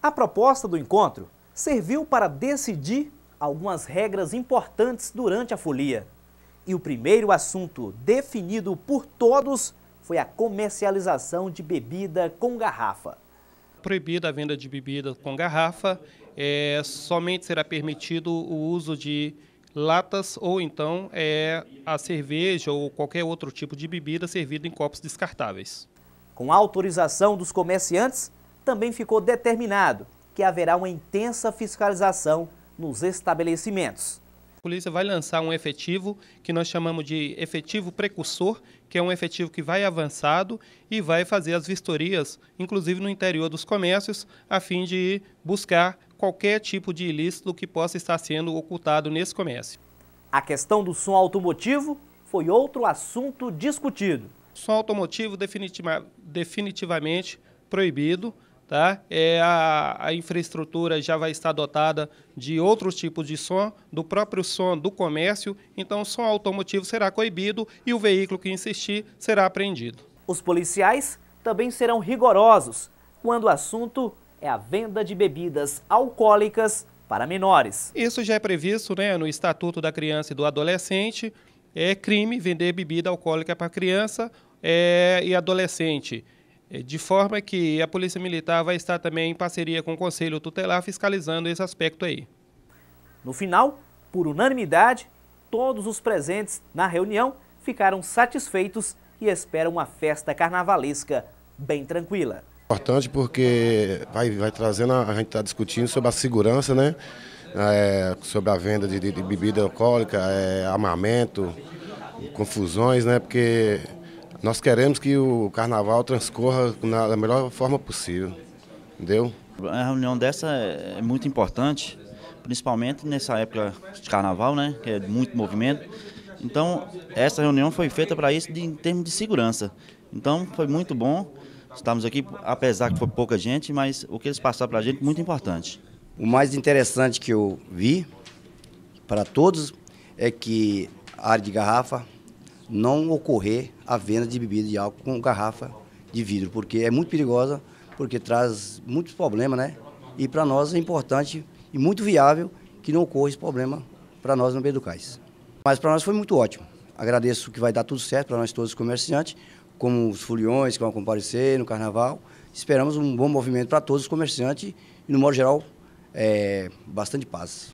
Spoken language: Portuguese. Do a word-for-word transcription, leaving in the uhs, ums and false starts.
A proposta do encontro serviu para decidir algumas regras importantes durante a folia. E o primeiro assunto definido por todos foi a comercialização de bebida com garrafa. Proibida a venda de bebida com garrafa, é, somente será permitido o uso de latas ou então é, a cerveja ou qualquer outro tipo de bebida servida em copos descartáveis. Com a autorização dos comerciantes, também ficou determinado que haverá uma intensa fiscalização nos estabelecimentos. A polícia vai lançar um efetivo que nós chamamos de efetivo precursor, que é um efetivo que vai avançado e vai fazer as vistorias, inclusive no interior dos comércios, a fim de buscar qualquer tipo de ilícito que possa estar sendo ocultado nesse comércio. A questão do som automotivo foi outro assunto discutido. Som automotivo definitiva, definitivamente proibido. Tá? É, a, a infraestrutura já vai estar dotada de outros tipos de som, do próprio som do comércio, então o som automotivo será coibido e o veículo que insistir será apreendido. Os policiais também serão rigorosos quando o assunto é a venda de bebidas alcoólicas para menores. Isso já é previsto, né, no Estatuto da Criança e do Adolescente, é crime vender bebida alcoólica para criança é, e adolescente. De forma que a Polícia Militar vai estar também em parceria com o Conselho Tutelar fiscalizando esse aspecto aí. No final, por unanimidade, todos os presentes na reunião ficaram satisfeitos e esperam uma festa carnavalesca bem tranquila. Importante porque vai, vai trazendo, a gente está discutindo sobre a segurança, né? É, sobre a venda de, de, de bebida alcoólica, é, armamento, confusões, né? Porque nós queremos que o carnaval transcorra da melhor forma possível, entendeu? A reunião dessa é muito importante, principalmente nessa época de carnaval, né, que é muito movimento. Então, essa reunião foi feita para isso de, em termos de segurança. Então, foi muito bom. Estamos aqui, apesar que foi pouca gente, mas o que eles passaram para a gente é muito importante. O mais interessante que eu vi para todos é que a área de garrafa não ocorrer a venda de bebida de álcool com garrafa de vidro, porque é muito perigosa, porque traz muitos problemas, né? E para nós é importante e muito viável que não ocorra esse problema para nós no Beira do Cais. Mas para nós foi muito ótimo. Agradeço que vai dar tudo certo para nós todos os comerciantes, como os foliões que vão comparecer no carnaval. Esperamos um bom movimento para todos os comerciantes e, no modo geral, é, bastante paz.